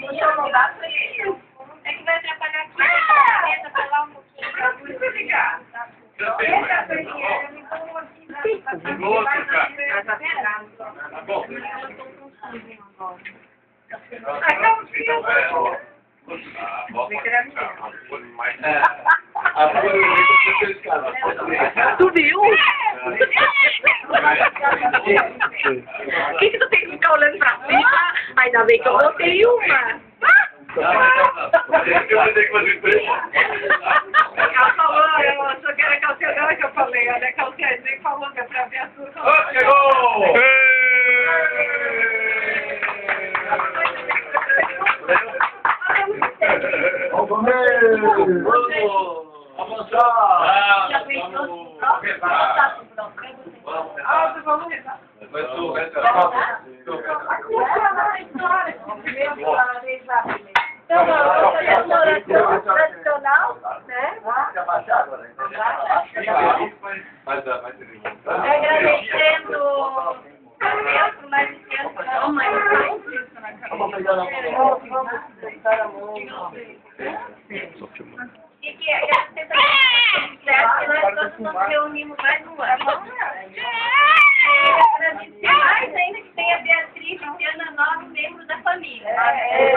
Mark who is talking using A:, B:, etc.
A: É que vai atrapalhar aqui. Tenta falar um pouquinho.
B: Tá bom.
C: Tu viu? Por que tu tem que ficar olhando pra cima? Ainda bem que eu botei uma.
A: Ela falou, eu achou que era calciadora que eu falei. Olha, calciadora nem falou que é pra ver a sua.
B: Chegou!
D: Vamos avançar!
A: Já pensou? Vamos rezar.
B: Vai tu, vai tu.
A: Então, vamos oração tradicional, né? Agradecendo mais
D: Vamos pegar na mão. Vamos a mão.
A: e que agradecer também nós todos nos reunimos mais um ano. Agradecer mais ainda que tem a Beatriz e a Ana Nova, membros da família.